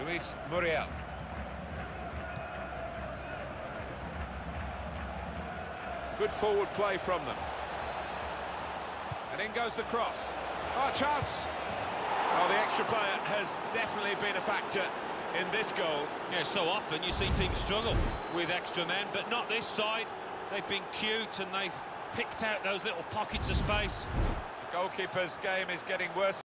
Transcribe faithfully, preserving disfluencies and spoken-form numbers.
Luis Muriel. Good forward play from them. And in goes the cross. Oh, chance! Oh, the extra player has definitely been a factor in this goal. Yeah, so often you see teams struggle with extra men, but not this side. They've been cute and they've picked out those little pockets of space. The goalkeeper's game is getting worse.